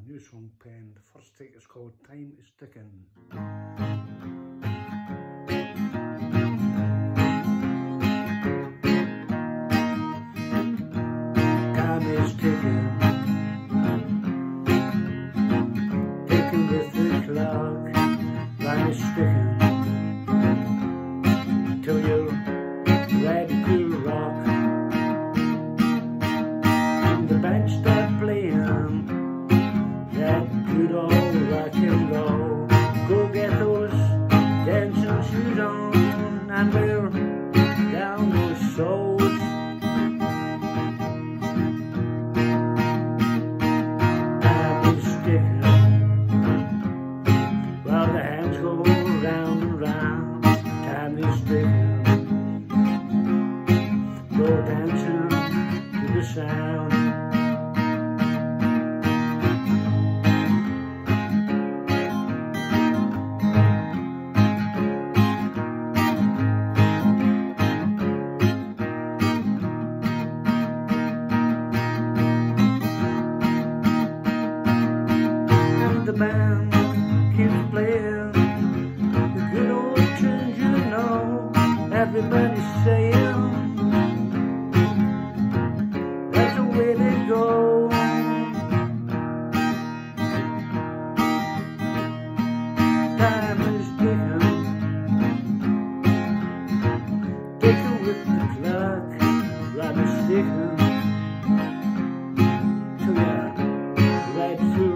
new song penned. The first take is called Time is Tickin'. Time is ticking, ticking with the clock. Time is sticking till you're ready to rock. And the band start playing that good old rock and roll. Go get those dancing shoes on and wear down those soles. Time is ticking while the hands go round and round. Time is ticking, go dancing to the sound. The band keeps playing the good old tunes, you know. Everybody's saying that's the way they go. Time is ticking, ticking with the clock. Right is ticking till you're right through.